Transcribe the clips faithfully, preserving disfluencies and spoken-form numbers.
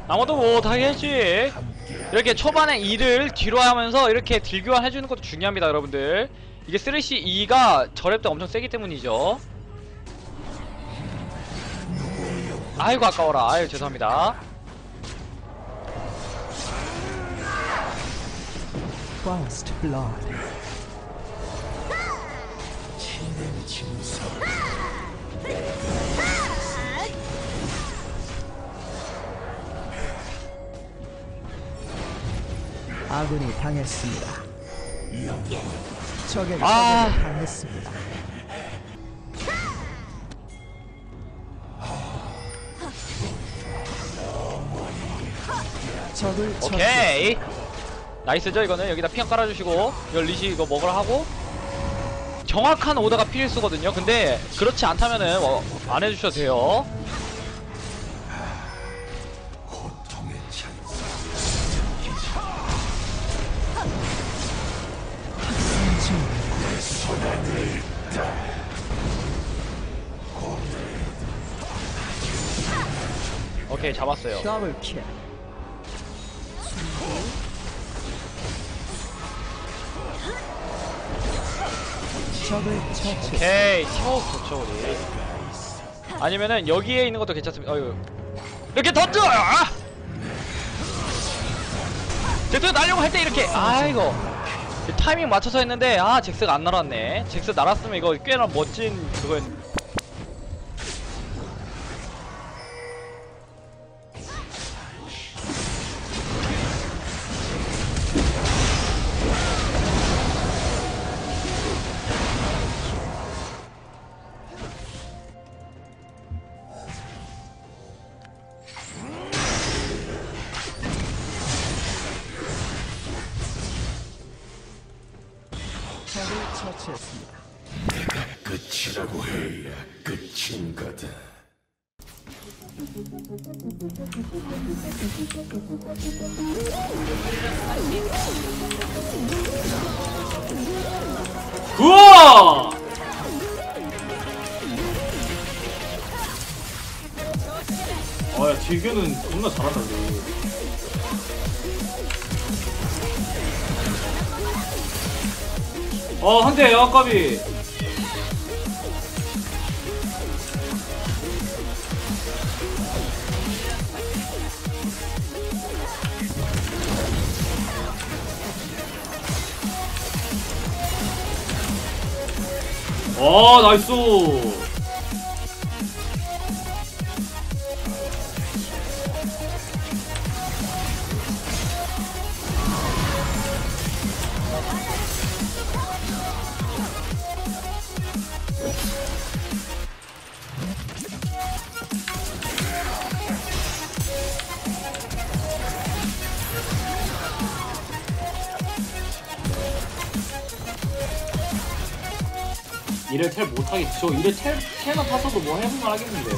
아무도 못하겠지. 이렇게 초반에 이를 뒤로 하면서 이렇게 딜 교환 해주는 것도 중요합니다 여러분들. 이게 쓰레쉬 이가 저랩 때 엄청 세기 때문이죠. 아이고 아까워라. 아유 죄송합니다. First blood. 아군이 당했습니다. 적에게 아. 당했습니다. 적을 오케이 나이스죠. 이거는 여기다 피형 깔아주시고 열리시 이거 먹으라 하고. 정확한 오더가 필수거든요. 근데 그렇지 않다면은 어, 안 해주셔도 돼요. 오케이 잡았어요. 더블킬. 적을 처치. 오케이 팀워크 좋죠 우리. 아니면은 여기에 있는 것도 괜찮습니다. 어휴 이렇게 던져! 아! 잭스 날려고 할 때 이렇게 아이고 타이밍 맞춰서 했는데 아 잭스가 안 날았네. 잭스 날았으면 이거 꽤나 멋진 그거였. 적을 처치했습니다. 내가 끝이라고 해야 끝인 거다. 우와! 아야 딜교는 겁나 잘한다 우리. 어 한대 아까비. 어 나이스. 이를 텔 못하겠지. 저 이를 텔, 텔만 타서도 뭐 해볼만 하겠는데.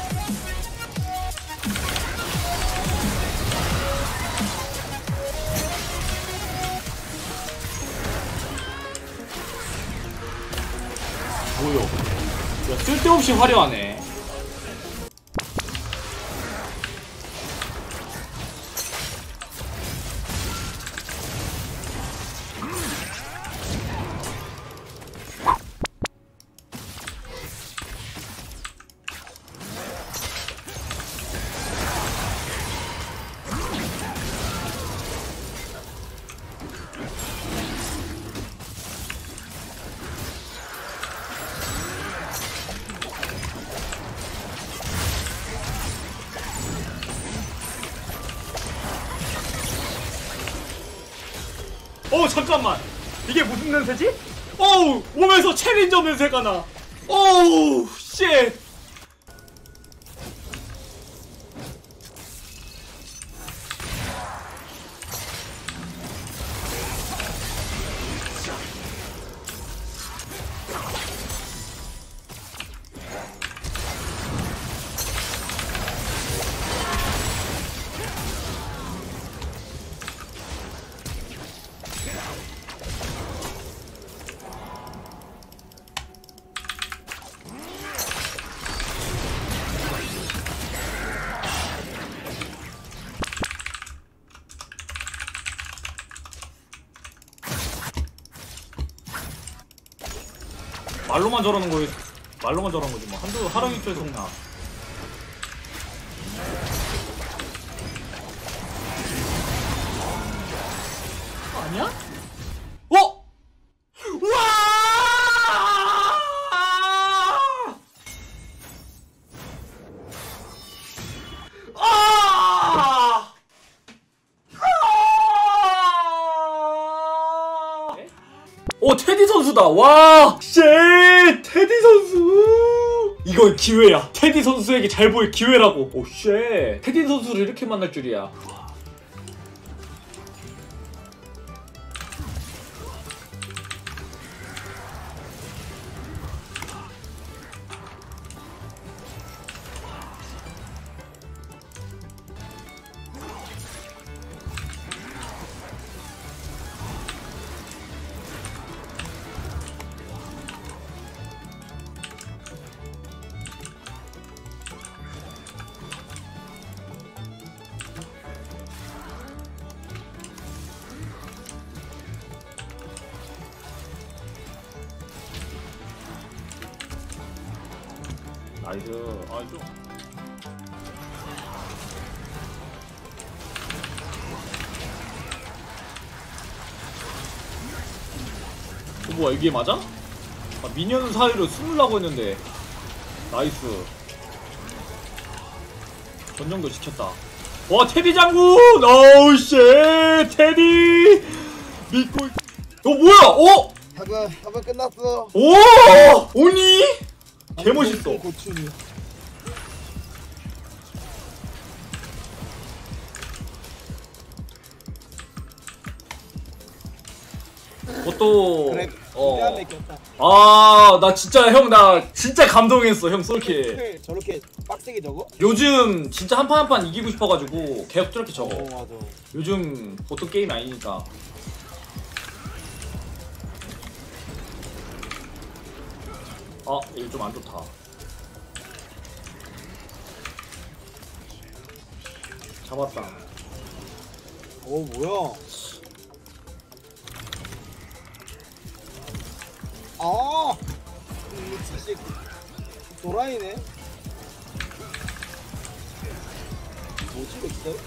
뭐요? 야 쓸데없이 화려하네. 어 잠깐만 이게 무슨 냄새지? 어우 몸에서 챌린저 냄새가 나. 어우 쉣. 말로만 저러는 거에 말로만 저러는 거지 뭐 한두 하루 이틀 속나. 아니야? 어? 와! 아! 오 테디 선수다. 와, 쉣, 테디 선수. 이거 기회야. 테디 선수에게 잘 보일 기회라고. 오 쉣, 테디 선수를 이렇게 만날 줄이야. 나이스. 아, 좀. 어, 뭐야, 이게 맞아? 아, 미니언 사이로 숨으려고 했는데. 나이스. 전정도 지켰다. 와, 테디 장군! 어우, 쉣! 테디! 믿고, 어, 뭐야! 어? 한번 한번 끝났어. 오! 오니? 개멋있어. 고추니. 그것도 그래. 어. 어. 꼈다. 아, 나 진짜 형 나 진짜 감동했어. 형 솔킬. 저렇게 빡세게 적어? 요즘 진짜 한 판 한 판 이기고 싶어 가지고 계속 저렇게 적어. 어 맞아. 요즘 보통 게임이 아니니까. 아, 이거 좀 안 좋다. 잡았다. 어 뭐야? 아, 이 진짜 도라이네. 뭐지 렉스?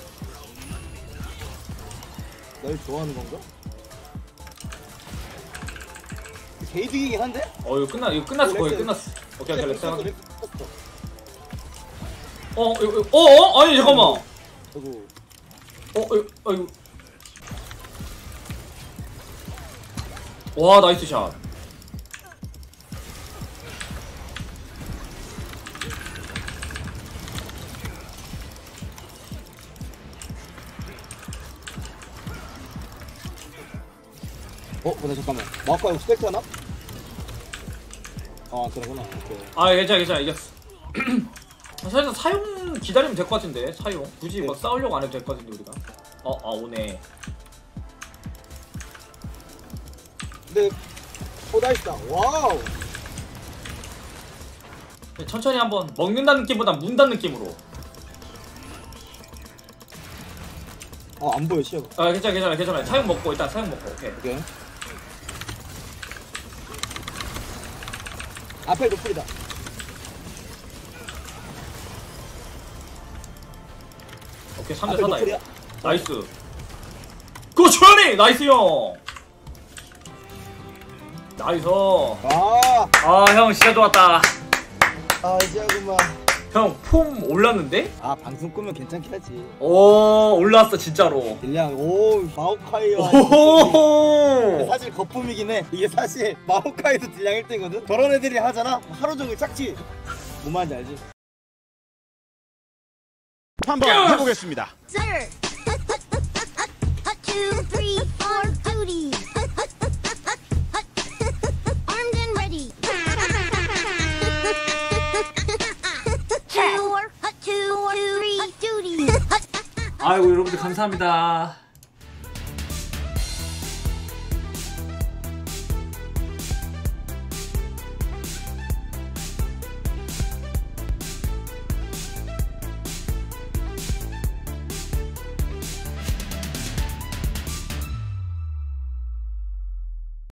날 좋아하는 건가? 개이득이긴 한데? 어, 이거 끝나 이거 끝났어. 거의 렉스. 끝났어. 오케이, 오케이, 렉스. 렉스 떴어. 어, 이거 어, 어? 아니, 잠깐만. 아이고. 어, 이거 어, 이거. 와, 나이스 샷. 어, 근데 잠깐만. 마우카 이거 스펙트 하나? 아, 그러구나. 오케이. 아, 괜찮아, 괜찮아, 이겼어. 사실 사용 기다리면 될 것 같은데, 사용. 굳이 막 싸우려고 안 해도 될 것 같은데, 우리가. 어, 아, 오네. 근데, 오, 나이스다. 와우! 천천히 한번 먹는다는 느낌보다 문다는 느낌으로. 아, 안 보여, 시야가. 아, 괜찮아, 괜찮아, 괜찮아. 사용 먹고, 일단 사용 먹고, 오케이. 오케이. 앞에 노플이다. 오케이, 삼 대 앞에 사다. 노플이야. 이거. 나이스. 그 조연이! 나이스 형! 나이스. 아, 아, 형 진짜 좋았다. 아, 이제 하구만. 형, 폼 올랐는데? 아, 방송 끄면 괜찮긴 하지. 오, 올랐어, 진짜로. 딜량, 오, 마오카이와. 오호호호! 사실 거품이긴 해. 이게 사실 마오카이도 딜량 일 등이거든? 저런 애들이 하잖아? 하루 종일 짝지. 뭔 말인지 알지? 한번 해보겠습니다. Sir. Two, three, four, duty. Armed and ready. Two, two, three, duty. 아이고, 여러분들 감사합니다.